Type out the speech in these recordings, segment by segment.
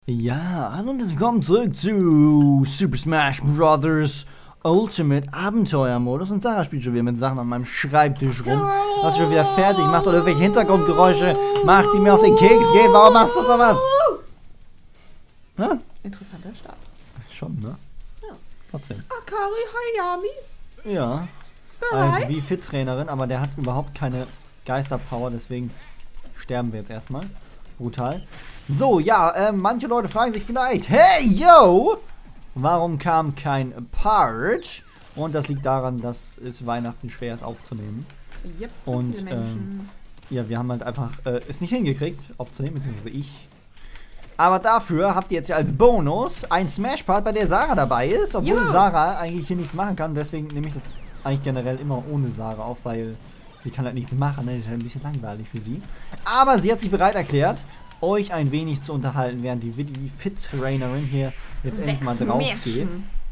Ja, hallo und herzlich willkommen zurück zu Super Smash Bros. Ultimate Abenteuermodus. Und Sarah spielt schon wieder mit Sachen an meinem Schreibtisch rum. Was schon wieder fertig, macht doch irgendwelche Hintergrundgeräusche, macht die mir auf den Keks geht. Warum machst du doch was? Hä? Interessanter Start. Schon, ne? Ja. Trotzdem. Akari Hayami. Ja. Bereit? Als wie Fit-Trainerin, aber der hat überhaupt keine Geisterpower, deswegen sterben wir jetzt erstmal. Brutal. So, ja, manche Leute fragen sich vielleicht, hey, yo, warum kam kein Part? Und das liegt daran, dass es Weihnachten schwer ist aufzunehmen. Yep, so Und, viele Menschen. Ja, wir haben halt einfach es nicht hingekriegt aufzunehmen, beziehungsweise ich. Aber dafür habt ihr jetzt ja als Bonus ein Smash-Part, bei der Sarah dabei ist, obwohl Ja. Sarah eigentlich hier nichts machen kann. Deswegen nehme ich das eigentlich generell immer ohne Sarah auf, weil sie kann halt nichts machen. Ne? Das ist halt ein bisschen langweilig für sie. Aber sie hat sich bereit erklärt, euch ein wenig zu unterhalten, während die Fit-Trainerin hier jetzt endlich mal drauf geht.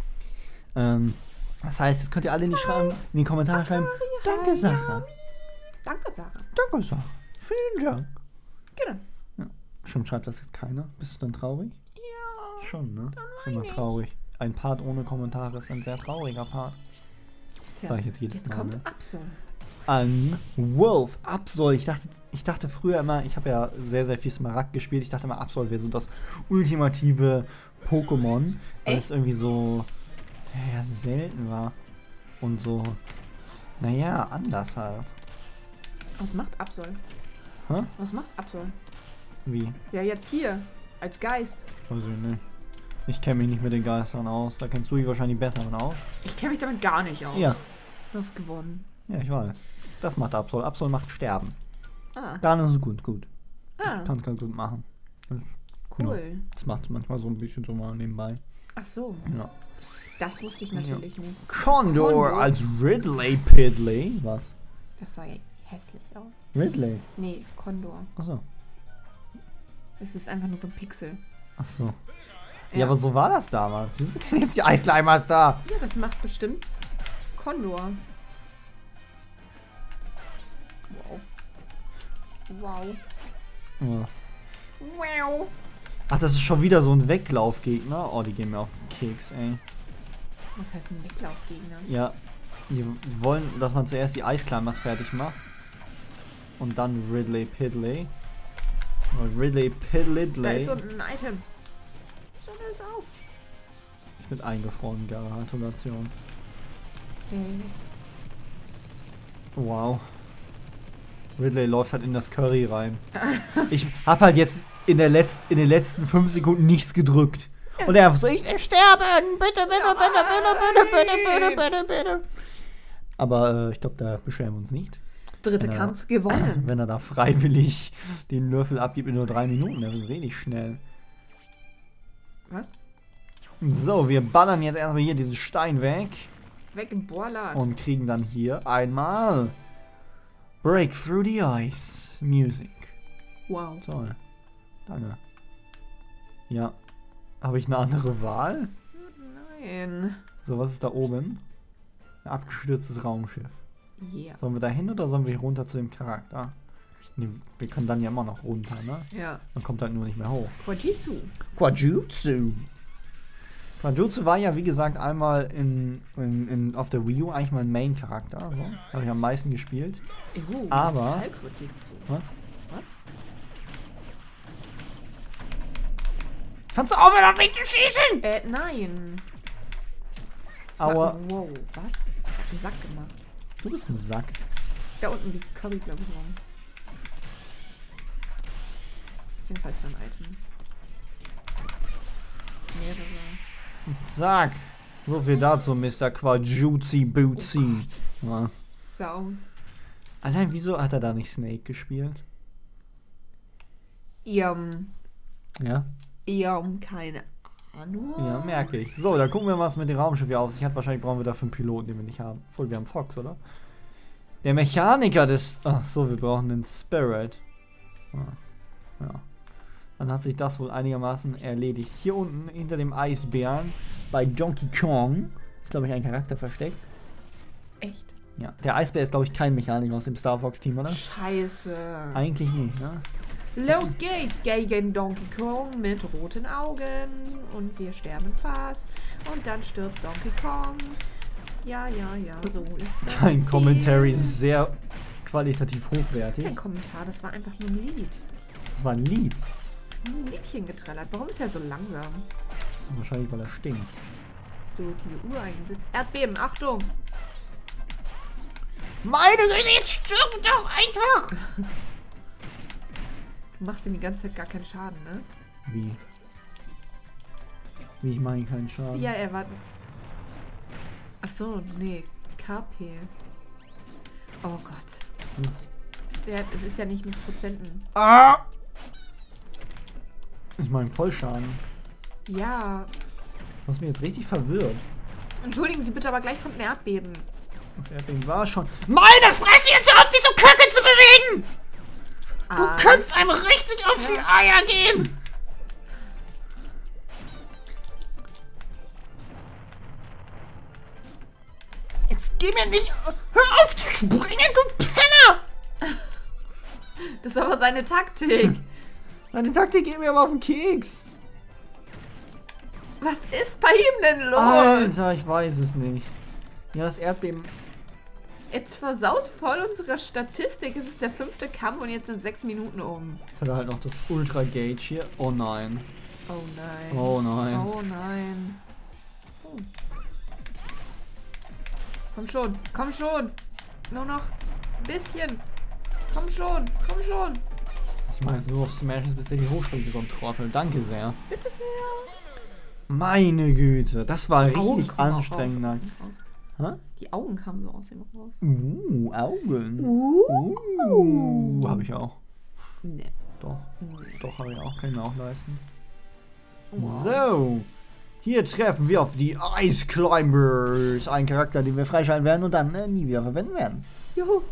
Das heißt, jetzt könnt ihr alle in die Kommentare schreiben, danke Sarah. Danke, Sarah. Danke Sarah. Vielen Dank. Genau. Schon schreibt das jetzt keiner? Bist du dann traurig? Ja. Schon, ne? Dann Ist immer wein ich. traurig. Ein Part ohne Kommentare ist ein sehr trauriger Part. Tja, Sag ich jetzt jedes Mal, kommt ne? Absol. An Wolf, Absol. Ich dachte früher immer, ich habe ja sehr, sehr viel Smaragd gespielt. Ich dachte immer, Absol wäre so das ultimative Pokémon. Weil es irgendwie so ja, selten war. Und so, naja, anders halt. Was macht Absol? Hä? Was macht Absol? Wie? Ja, jetzt hier. Als Geist. Also, ne. Ich kenne mich nicht mit den Geistern aus. Da kennst du dich wahrscheinlich besser mit aus. Ich kenne mich damit gar nicht aus. Ja. Du hast gewonnen. Ja, ich weiß. Das macht Absol. Absol macht Sterben. Ah. Dann ist es gut. Ah. Kann es ganz gut machen. Das ist Cool. Ja, das macht es manchmal so ein bisschen so mal nebenbei. Ach so. Ja. Das wusste ich natürlich nicht. Condor als Ridley Pidley. Was? Das sah hässlich aus. Ridley. Nee, Condor. Achso. Es ist einfach nur so ein Pixel. Achso. Ja, aber so war das damals. Wieso sind denn jetzt die Eisclimbers da? Ja, das macht bestimmt Condor. Wow. Wow. Was? Wow. Ach, das ist schon wieder so ein Weglaufgegner. Oh, die gehen mir auf den Keks, ey. Was heißt ein Weglaufgegner? Ja. Die wollen, dass man zuerst die Eisclimbers fertig macht. Und dann Ridley Pidley. Ridley Pidley. Da ist so ein Item. Schau mir das auf. Ich bin eingefroren, Gratulation. Okay. Wow. Ridley läuft halt in das Curry rein. Ich hab halt jetzt in den letzten 5 Sekunden nichts gedrückt. Und er so, ich will sterben! Bitte, bitte. Aber ich glaube, da beschweren wir uns nicht. Dritter Kampf gewonnen. Wenn er da freiwillig den Würfel abgibt in nur 3 Minuten, das ist richtig schnell. Was? So, wir ballern jetzt erstmal hier diesen Stein weg. Weg im Bohrladen. Und kriegen dann hier einmal Break Through the Ice Music. Wow. Toll. Danke. Ja. Habe ich eine andere Wahl? Nein. So, was ist da oben? Ein abgestürztes Raumschiff. Yeah. Sollen wir da hin oder sollen wir hier runter zu dem Charakter? Nee, wir können dann ja immer noch runter, ne? Ja. Man kommt halt nur nicht mehr hoch. Quajitsu. Quajutsu. Quajutsu war ja, wie gesagt, einmal auf der Wii U eigentlich mein Main-Charakter. So. Habe ich am meisten gespielt. Aber- Quajitsu. Was? Was? Kannst du aufhören, auf mich zu schießen? Nein. Aua. Wow, was? Ich hab einen Sack gemacht. Du bist ein Sack. Da unten liegt Curry, glaube ich, rum. Auf jeden Fall ist da ein Item. Mehrere. Zack. So viel dazu, Mr. Quajutsi Bootsy. Was? Sah aus. Allein, wieso hat er da nicht Snake gespielt? Ja, keine Ahnung. Ja, merke ich. So, dann gucken wir mal, was mit dem Raumschiff hier auf sich hat. Wahrscheinlich brauchen wir dafür einen Piloten, den wir nicht haben. Obwohl, wir haben Fox, oder? Der Mechaniker des... Ach so, wir brauchen den Spirit. Ja. Dann hat sich das wohl einigermaßen erledigt. Hier unten, hinter dem Eisbären, bei Donkey Kong, ist, glaube ich, ein Charakter versteckt. Echt? Ja, der Eisbär ist, glaube ich, kein Mechaniker aus dem Star Fox Team, oder? Scheiße. Eigentlich nicht, ne? Los geht's gegen Donkey Kong mit roten Augen. Und wir sterben fast. Und dann stirbt Donkey Kong. Ja, so ist das. Dein Ziel. Commentary ist sehr qualitativ hochwertig. Kein Kommentar, das war einfach nur ein Lied. Das war ein Lied. Ein Liedchen getrellert. Warum ist er so langsam? Wahrscheinlich, weil er stinkt. Hast du diese Uhr eingesetzt? Erdbeben, Achtung! Meine Güte, jetzt stirb doch einfach! Du machst ihm die ganze Zeit gar keinen Schaden, ne? Wie? Wie, ich mache ihm keinen Schaden? Ja, er war... Achso, nee. KP. Oh Gott. Es ist ja nicht mit Prozenten. Ah! Ich meine Vollschaden. Ja. Du hast mich jetzt richtig verwirrt. Entschuldigen Sie bitte, aber gleich kommt ein Erdbeben. Das Erdbeben war schon... Meine Fresse, jetzt auf, dich so Kacke zu bewegen! Du kannst einem richtig auf die Eier gehen! Jetzt geh mir nicht... Hör auf zu springen, du Penner! Das ist aber seine Taktik. Deine Taktik geht mir aber auf den Keks. Was ist bei ihm denn los? Alter, ich weiß es nicht. Ja, das Erdbeben... Jetzt versaut voll unsere Statistik. Es ist der 5. Kampf und jetzt sind 6 Minuten um. Jetzt hat er halt noch das Ultra Gage hier. Oh nein. Oh nein. Oh nein. Oh nein. Oh. Komm schon, komm schon. Nur noch ein bisschen. Komm schon, komm schon. Ich meine, nur noch Smashes, bis der hier hochspringt wie so ein Trottel. Danke sehr. Bitte sehr. Meine Güte, das war Augen richtig kommen auch anstrengend. raus. Hä? Die Augen kamen so aus ihm raus. Augen. Habe ich auch. Nee. Doch, Nee. doch habe ich auch. Kann ich mir auch leisten. Wow. So. Hier treffen wir auf die Ice Climbers. Ein Charakter, den wir freischalten werden und dann nie wieder verwenden werden. Juhu.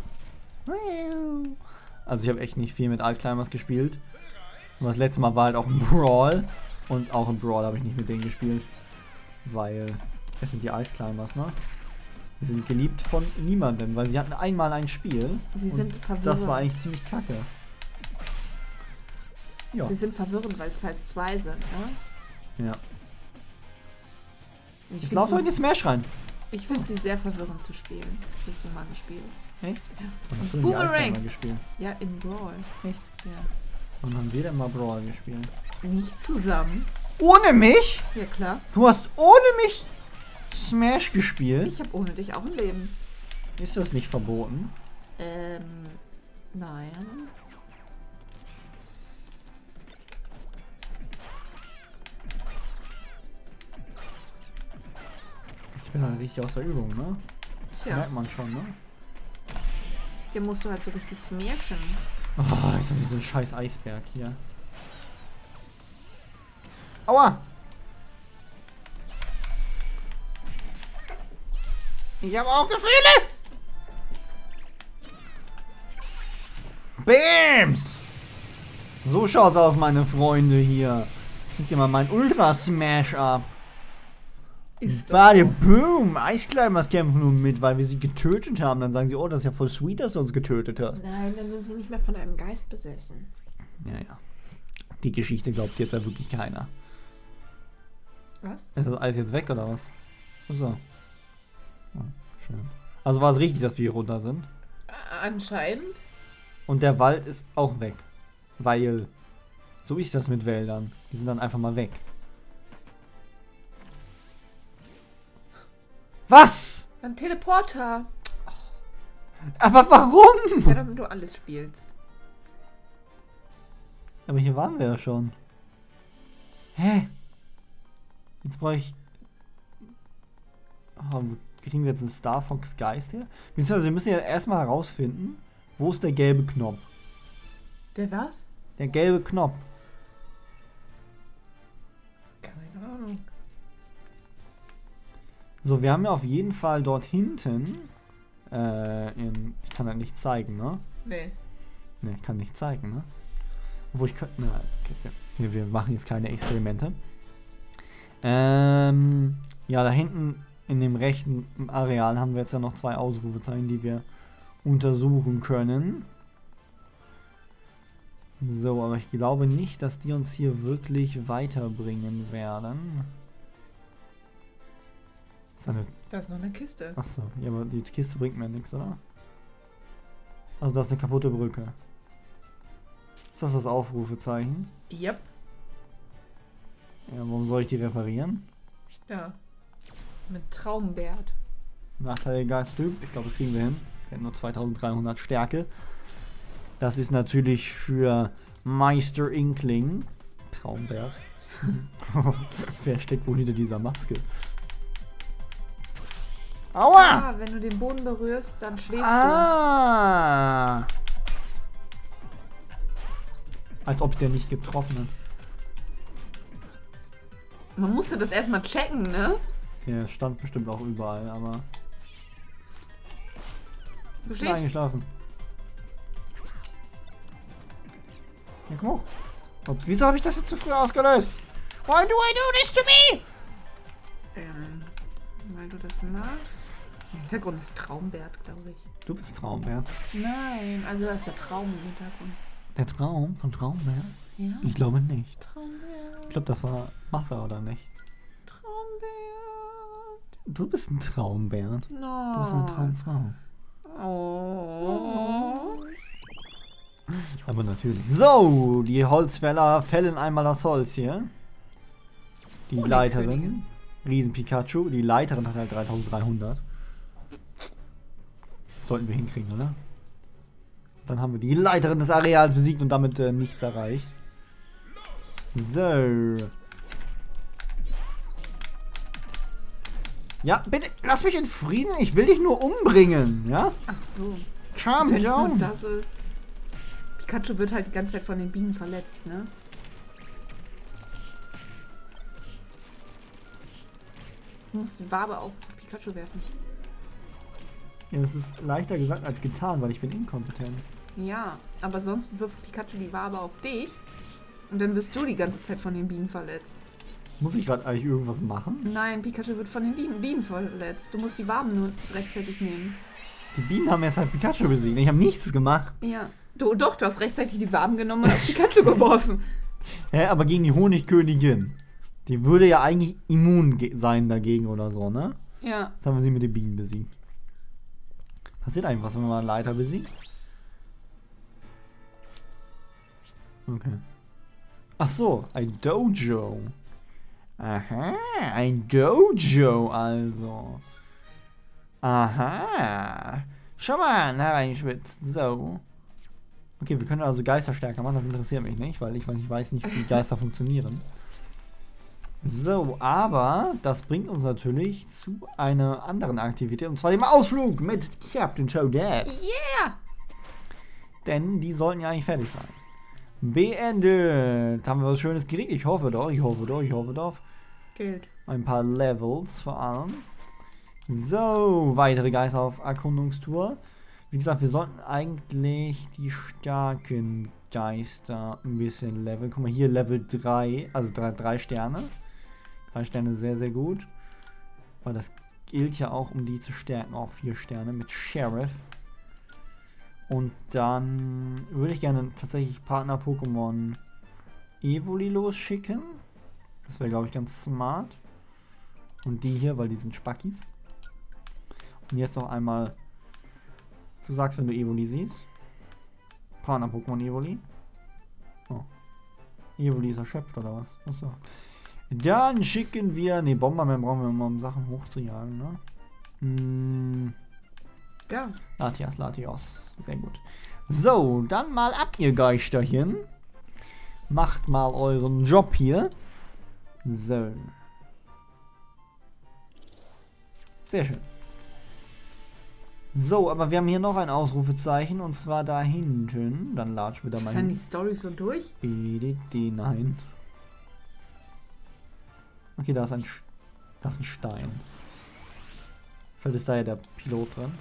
Also ich habe echt nicht viel mit Ice Climbers gespielt. Und das letzte Mal war halt auch ein Brawl. Und auch im Brawl habe ich nicht mit denen gespielt. Weil es sind die Ice Climbers, ne? Sie sind geliebt von niemandem, weil sie hatten einmal ein Spiel. Sie sind verwirrend. Das war eigentlich ziemlich kacke. Ja. Sie sind verwirrend, weil es halt 2 sind, ne? Ja. Ich Ich find laufe sie- heute ins Smash rein. Ich finde sie sehr verwirrend zu spielen. Ich habe sie mal gespielt. Echt? Ja. Wann hast du Und denn die Ice Boomerang. Climber gespielt? Ja, in Brawl. Echt? Ja. Wann haben wir denn mal Brawl gespielt? Nicht zusammen. Ohne mich? Ja, klar. Du hast ohne mich Smash gespielt? Ich habe ohne dich auch ein Leben. Ist das nicht verboten? Nein. Ich bin halt richtig aus der Übung, ne? Tja, Merkt man schon, ne? den musst du halt so richtig smashen. Oh, jetzt habe ich so einen scheiß Eisberg hier. Aua! Ich habe auch Gefühle! Bams! So schaut's aus, meine Freunde hier. Guck dir mal meinen Ultra Smash ab. Bade Boom! Eisclimbers kämpfen nun mit, weil wir sie getötet haben. Dann sagen sie, oh, das ist ja voll sweet, dass du uns getötet hast. Nein, dann sind sie nicht mehr von einem Geist besessen. Ja, ja. Die Geschichte glaubt jetzt ja wirklich keiner. Was? Ist das alles jetzt weg oder was? So. Oh, schön. Also war es richtig, dass wir hier runter sind. Anscheinend. Und der Wald ist auch weg. Weil, so ist das mit Wäldern. Die sind dann einfach mal weg. Was? Ein Teleporter. Aber warum? Ja, damit du alles spielst. Aber hier waren wir ja schon. Hä? Jetzt brauche ich... Oh, wo kriegen wir jetzt einen Star Fox Geist her? Beziehungsweise wir müssen ja erstmal herausfinden, wo ist der gelbe Knopf? Der was? Der gelbe Knopf. Keine Ahnung. So, wir haben ja auf jeden Fall dort hinten ich kann das nicht zeigen, ne? Nee. Ne, ich kann nicht zeigen, ne? Obwohl ich könnte... Na, okay, wir machen jetzt keine Experimente. Ja, da hinten in dem rechten Areal haben wir jetzt ja noch 2 Ausrufezeichen, die wir untersuchen können. So, aber ich glaube nicht, dass die uns hier wirklich weiterbringen werden. Ist eine... Da ist noch eine Kiste. Achso, ja, aber die Kiste bringt mir nichts, oder? Also das ist eine kaputte Brücke. Ist das Aufrufezeichen? Yep. Ja, warum soll ich die reparieren? Ja. Mit Traumbert. Nachteil Geisttyp. Ich glaube, das kriegen wir hin. Wir haben nur 2300 Stärke. Das ist natürlich für Meister Inkling. Traumbert. Wer steckt wohl hinter dieser Maske? Aua! Ah, wenn du den Boden berührst, dann schläfst Ah! Als ob der nicht getroffen hat. du. Man musste das erstmal checken, ne? Ja, stand bestimmt auch überall, aber... Du Ich bin schläfst. eingeschlafen. Ja, komm hoch. Ups, wieso habe ich das jetzt zu früh ausgelöst? Why do I do this to me? Weil du das machst. Der Hintergrund ist Traumbert, glaube ich. Du bist Traumbert. Nein, also da ist der Traum im Hintergrund. Der Traum von Traumbert? Ja. Ich glaube nicht. Traumbert. Ich glaube, das war Martha, oder nicht? Traumbert. Du bist ein Traumbert. No. Du bist eine Traumfrau. Oh. Aber natürlich. So, die Holzfäller fällen einmal das Holz hier. Die Oh, die Leiterin. Königin. Riesen Pikachu. Die Leiterin hat halt 3300. Sollten wir hinkriegen, oder? Dann haben wir die Leiterin des Areals besiegt und damit nichts erreicht. So. Ja, bitte, lass mich in Frieden. Ich will dich nur umbringen, ja? Ach so. Calm Wenn es nur down. das ist. Pikachu wird halt die ganze Zeit von den Bienen verletzt, ne? Du musst die Wabe auf Pikachu werfen. Ja, das ist leichter gesagt als getan, weil ich bin inkompetent. Ja, aber sonst wirft Pikachu die Wabe auf dich und dann wirst du die ganze Zeit von den Bienen verletzt. Muss ich gerade eigentlich irgendwas machen? Nein, Pikachu wird von den Bienen verletzt. Du musst die Waben nur rechtzeitig nehmen. Die Bienen haben jetzt halt Pikachu besiegt. Ich habe nichts gemacht. Ja. Du hast rechtzeitig die Waben genommen und auf Pikachu geworfen. Hä, aber gegen die Honigkönigin. Die würde ja eigentlich immun sein dagegen oder so, ne? Ja. Jetzt haben wir sie mit den Bienen besiegt. Passiert eigentlich was, wenn man einen Leiter besiegt? Okay. Ach so, ein Dojo. Aha, ein Dojo also. Aha. Schau mal, hereinschwitzt. So. Okay, wir können also Geister stärker machen, das interessiert mich nicht, weil ich weiß nicht, wie Geister funktionieren. So, aber das bringt uns natürlich zu einer anderen Aktivität, und zwar dem Ausflug mit Captain Toadette. Yeah! Denn die sollten ja eigentlich fertig sein. Beendet. Haben wir was Schönes gekriegt? Ich hoffe doch, ich hoffe doch, ich hoffe doch. Geld. Ein paar Levels vor allem. So, weitere Geister auf Erkundungstour. Wie gesagt, wir sollten eigentlich die starken Geister ein bisschen leveln. Guck mal, hier Level 3, also 3 Sterne. 3 Sterne sehr, sehr gut. Weil das gilt ja auch, um die zu stärken auf 4 Sterne mit Sheriff. Und dann würde ich gerne tatsächlich Partner-Pokémon Evoli losschicken. Das wäre, glaube ich, ganz smart. Und die hier, weil die sind Spackis. Und jetzt noch einmal, du sagst, wenn du Evoli siehst. Partner-Pokémon Evoli. Oh. Evoli ist erschöpft, oder was? Achso. Dann schicken wir, ne, Bomberman brauchen wir immer, um Sachen hochzujagen, ne? Ja. Latios. Sehr gut. So, dann mal ab, ihr Geisterchen. Macht mal euren Job hier. So. Sehr schön. So, aber wir haben hier noch ein Ausrufezeichen, und zwar da hinten. Dann latschen wir da mal Ist dann die hin. Story schon durch? Nein. Okay, da ist ein Stein. Vielleicht ist da ja der Pilot drin.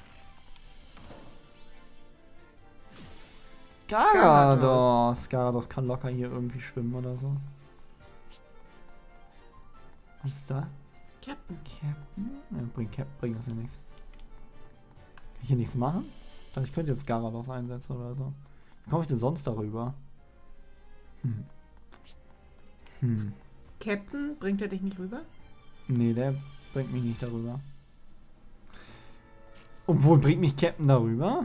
Garados. Garados kann locker hier irgendwie schwimmen oder so. Was ist da? Captain. Captain? Ja, bringt das ja nichts. Kann ich hier nichts machen? Ich dachte, ich könnte jetzt Garados einsetzen oder so. Wie komme ich denn sonst darüber? Captain, bringt er dich nicht rüber? Nee, der bringt mich nicht darüber. Obwohl, bringt mich Captain darüber?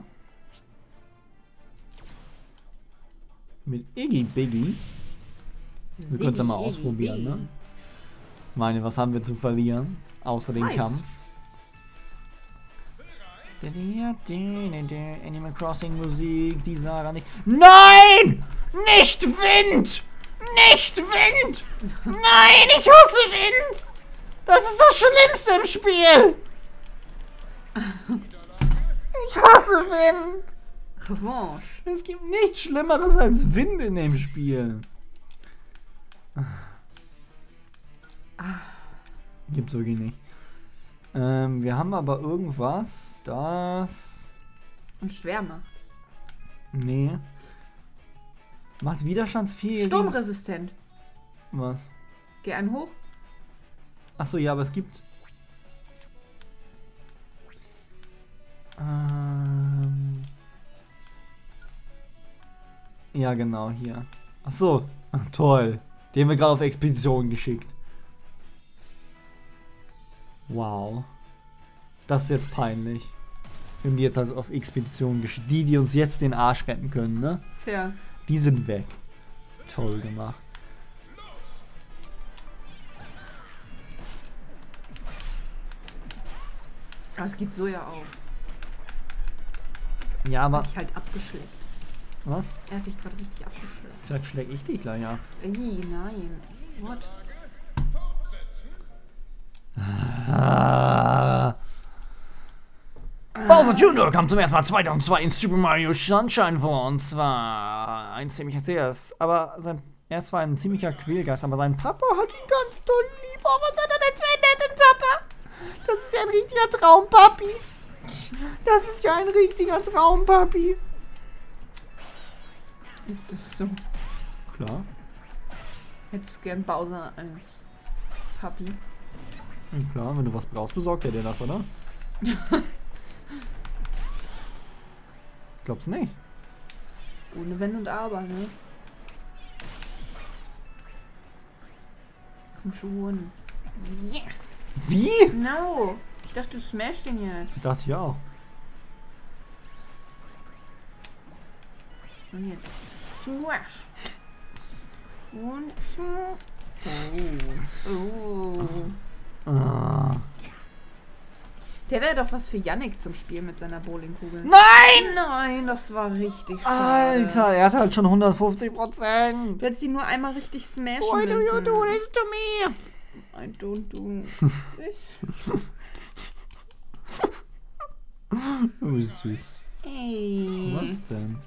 Mit Iggy Biggy? Wir können es ja mal ausprobieren, ne? Meine, was haben wir zu verlieren? Außer den Zeit. Kampf. Animal Crossing Musik, die Sarah nicht. Nein! Nicht Wind! Nicht Wind! Nein, ich hasse Wind! Das ist das Schlimmste im Spiel! Ich hasse Wind! Revanche. Es gibt nichts Schlimmeres als Wind in dem Spiel. Gibt's wirklich nicht. Wir haben aber irgendwas, das... Und schwer macht. Nee. Macht widerstandsfähig. Sturmresistent. Was? Geh einen hoch. Achso, ja, aber es gibt... Ja, genau, hier. Achso. Ach, toll. Den haben wir gerade auf Expedition geschickt. Wow. Das ist jetzt peinlich. Wir haben die jetzt also auf Expedition geschickt. Die uns jetzt den Arsch retten können, ne? Tja. Die sind weg. Toll gemacht. Aber es geht so ja auch. Ja, aber... Hat dich halt abgeschleckt. Was? Er hat dich gerade richtig abgeschleckt. Vielleicht schläg ich dich gleich ab. Nein. What? Bowser Jr. kam zum ersten Mal 2002 in Super Mario Sunshine vor. Und zwar ein ziemlicher CS. Aber er ist zwar ein ziemlicher Quälgeist, aber sein Papa hat ihn ganz doll lieb. Oh, was hat er denn für einen netten Papa? Das ist ja ein richtiger Traumpapi. Das ist ja ein richtiger Traumpapi. Ist das so? Klar. Hättest du gern Bowser als Papi? Klar, wenn du was brauchst, besorgt er dir das, oder? Glaubst nicht? Ohne Wenn und Aber, ne? Komm schon. Yes! Wie? No! Ich dachte, du smashst den jetzt. Ich dachte ja auch. Und jetzt. Smash! Und smash! Oh. Ah. Der wäre doch was für Yannick zum Spiel mit seiner Bowlingkugel. Nein! Nein, das war richtig schade. Alter, er hat halt schon 150%. Du hättest ihn nur einmal richtig smashen Why do müssen. you do this to me? I don't do this. Du bist süß. Ey. Was denn?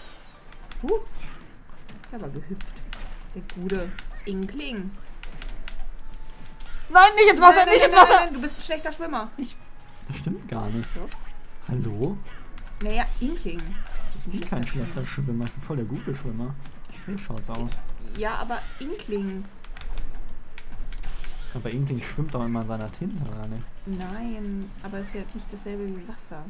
Ist aber gehüpft. Der gute Inkling. Nein, nicht ins Wasser, nicht ins Wasser! Nein, du bist ein schlechter Schwimmer. Das stimmt gar nicht. Doch. Hallo? Naja, Inkling. Ich bin kein schlechter Schwimmer, ich bin voll der gute Schwimmer. So schaut's aus. Ja, aber Inkling. Aber Inkling schwimmt doch immer in seiner Tinte, oder nicht? Nein, aber es ist ja nicht dasselbe wie Wasser.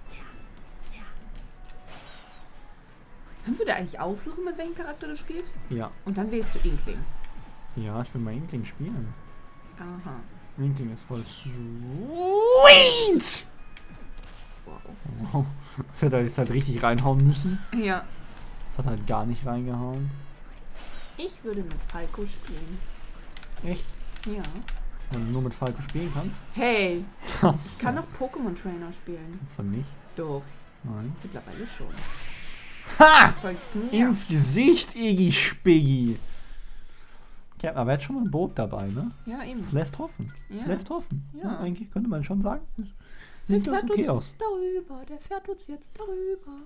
Kannst du dir eigentlich aussuchen, mit welchem Charakter du spielst? Ja. Und dann wählst du Inkling. Ja, ich will mal Inkling spielen. Aha. Inkling ist voll sweet! Wow. Wow. Das hätte er jetzt halt richtig reinhauen müssen. Ja. Das hat halt gar nicht reingehauen. Ich würde mit Falco spielen. Echt? Ja. Wenn du nur mit Falco spielen kannst? Hey, Das ich kann doch Pokémon Trainer spielen. Kannst du nicht? Doch, Nein. mittlerweile schon. Ha! Folgst mir. Ins Gesicht, Iggy Spiggy! Ja, aber er hat schon mal ein Boot dabei, ne? Ja, eben. Das lässt hoffen. Das Ja. lässt hoffen. Ja. Ja, eigentlich könnte man schon sagen. Der Sieht ganz fährt okay uns aus. jetzt darüber. Der fährt uns jetzt darüber.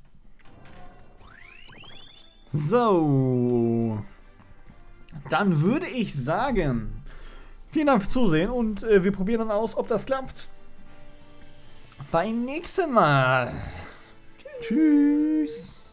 So. Dann würde ich sagen, vielen Dank fürs Zusehen und wir probieren dann aus, ob das klappt. Beim nächsten Mal. Tschüss.